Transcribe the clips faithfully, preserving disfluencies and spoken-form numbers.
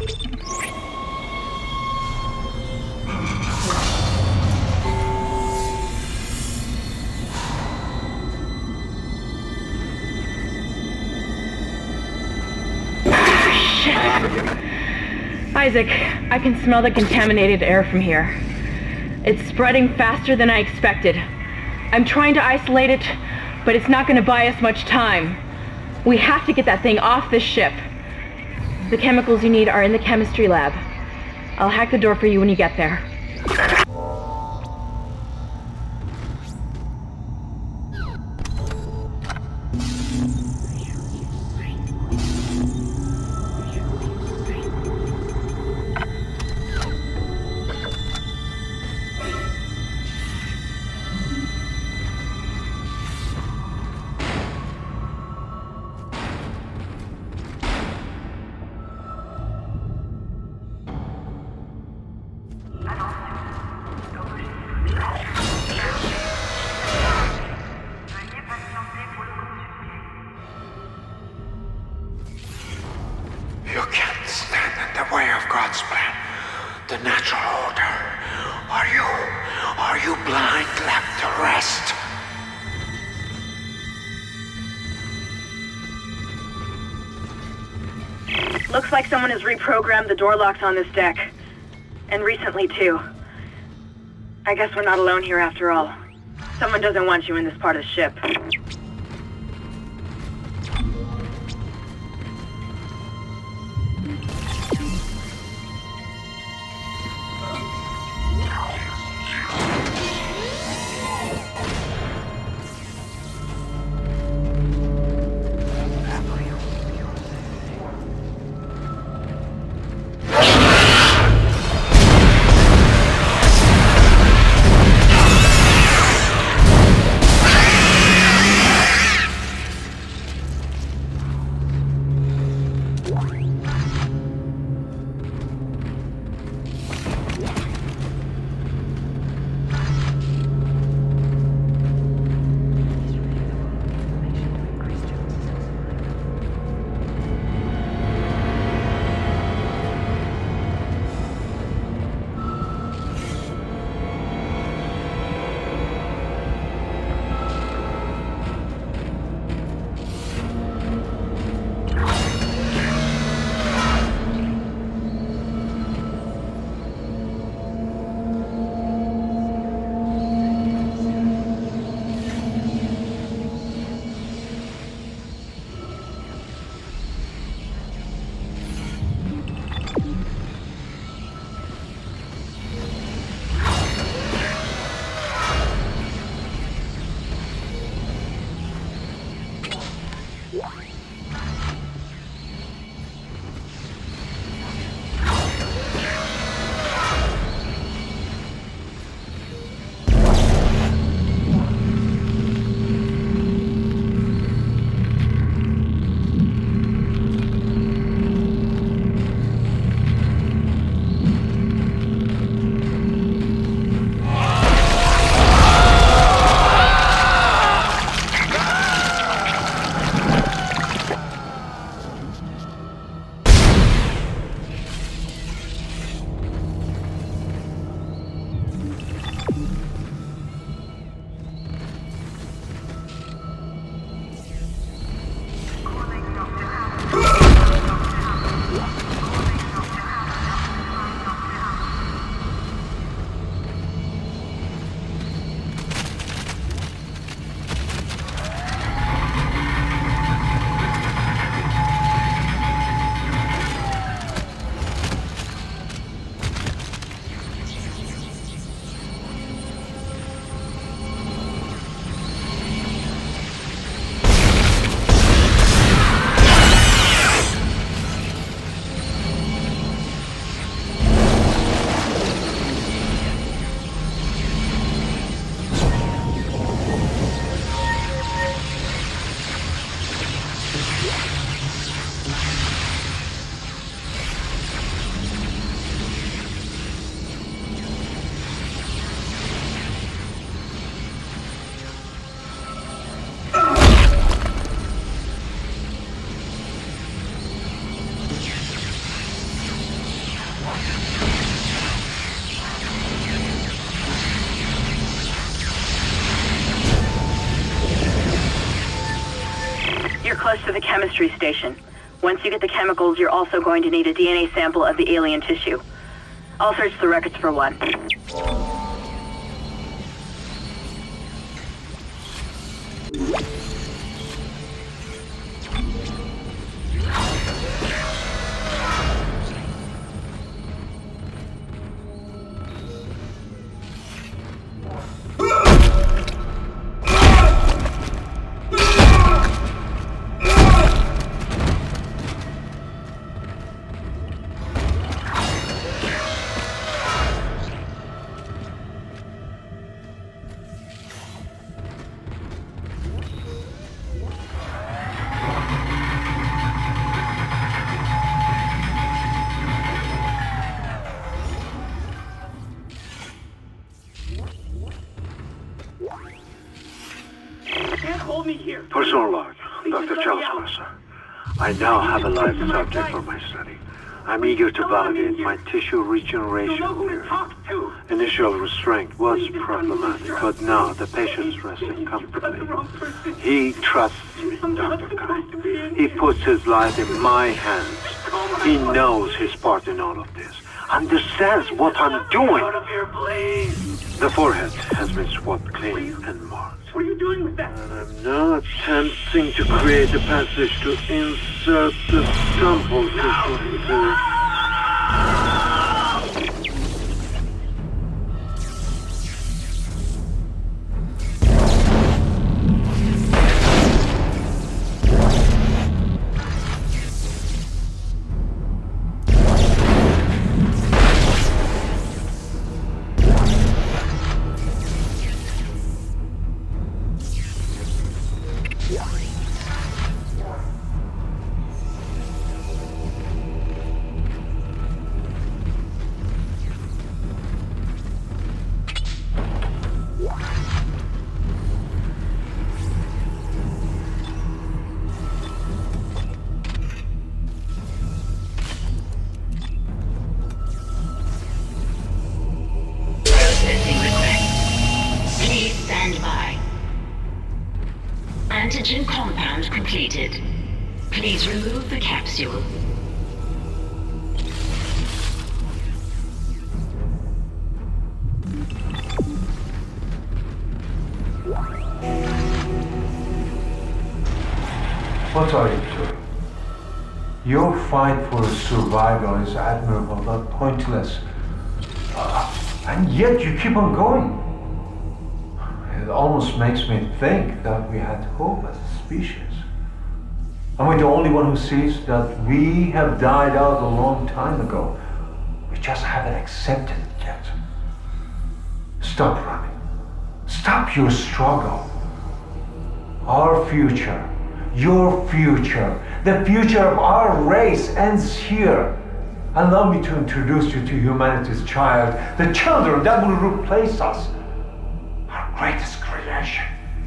Isaac, I can smell the contaminated air from here. It's spreading faster than I expected. I'm trying to isolate it, but it's not going to buy us much time. We have to get that thing off this ship. The chemicals you need are in the chemistry lab. I'll hack the door for you when you get there. Looks like someone has reprogrammed the door locks on this deck. And recently, too. I guess we're not alone here after all. Someone doesn't want you in this part of the ship. for the chemistry station. Once you get the chemicals, you're also going to need a D N A sample of the alien tissue. I'll search the records for one. Personal log, Doctor Charles Mercer. I now have a live subject for my study. I'm eager to validate my tissue regeneration theory. Initial restraint was problematic, but now the patient's resting comfortably. He trusts me, Doctor Guy. He puts his life in my hands. He knows his part in all of this. Understands what I'm doing. The forehead has been swabbed clean and marked. What are you doing with that? And I'm now attempting to create a passage to insert the sample tissue. Antigen compound completed. Please remove the capsule. What are you doing? Your fight for survival is admirable but pointless. Uh, and yet you keep on going. It almost makes me think that we had hope as a species. Am I the only one who sees that we have died out a long time ago? We just haven't accepted it yet. Stop running. Stop your struggle. Our future, your future, the future of our race ends here. Allow me to introduce you to humanity's child, the children that will replace us. Our greatest creation.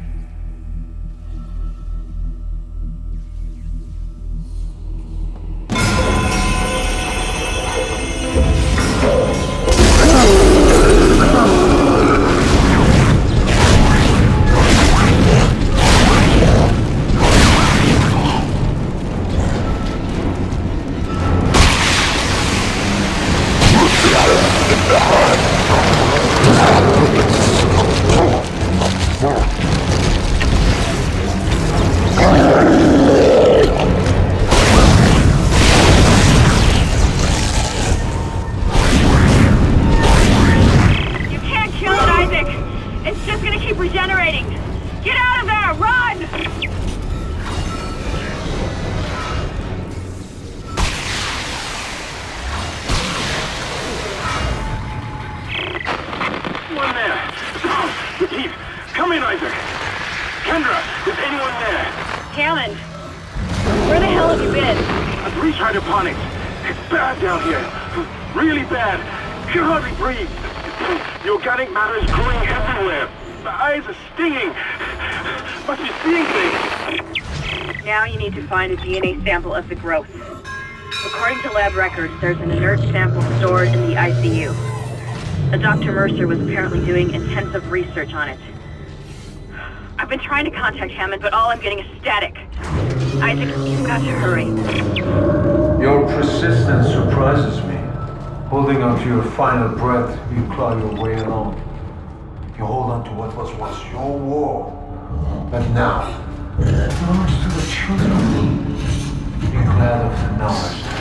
Find a D N A sample of the growth. According to lab records, there's an inert sample stored in the I C U. A Doctor Mercer was apparently doing intensive research on it. I've been trying to contact Hammond, but all I'm getting is static. Isaac, you've got to hurry. Your persistence surprises me. Holding on to your final breath, you claw your way along. You hold on to what was once your war, but now it belongs to the children. Be glad of the knowledge